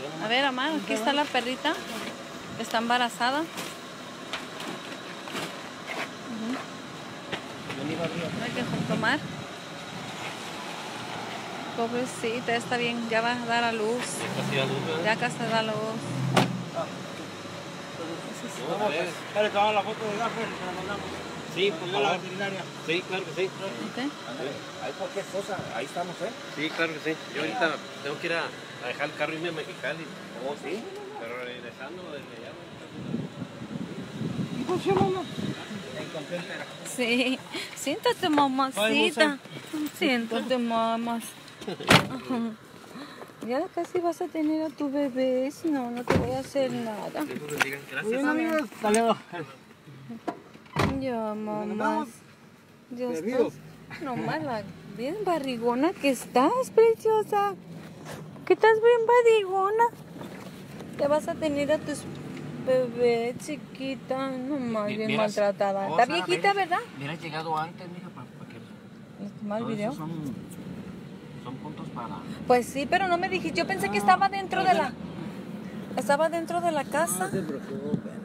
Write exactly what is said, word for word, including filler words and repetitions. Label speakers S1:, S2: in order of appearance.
S1: A ver, Amar, aquí está la perrita. Está embarazada. Uh-huh. Hay que tomar. Pobrecita, está bien, ya va a dar a luz. Ya casi da a luz.
S2: Dale, tomamos la foto de Gaffer, se la mandamos. Sí, por la veterinaria. Sí, claro que sí.
S1: Okay.
S3: Hay cualquier cosa, ahí estamos, ¿eh?
S2: Sí, claro que sí. Yo ahorita tengo que ir a, a dejar el carro y irme a Mexicali.
S3: ¿Oh, sí?
S2: Pero regresando desde allá.
S3: ¿Y funcionó?
S1: Sí, siéntate, mamacita. Siéntate, mamás. Ya casi vas a tener a tu bebé, si no, no te voy a hacer nada.
S2: Gracias.
S3: Amigos, hasta luego.
S1: Ya, mamá. Ya estás. Nomás la bien barrigona que estás, preciosa. Que estás bien barrigona. Ya vas a tener a tus bebés, chiquita. Nomás bien maltratada. Está viejita, ¿verdad?
S3: Hubieras llegado antes, mija, para, para que...
S1: ¿Mal video?
S3: Son, son puntos para...
S1: Pues sí, pero no me dijiste. Yo pensé que estaba dentro de la... Estaba dentro de la casa.
S3: No te preocupes.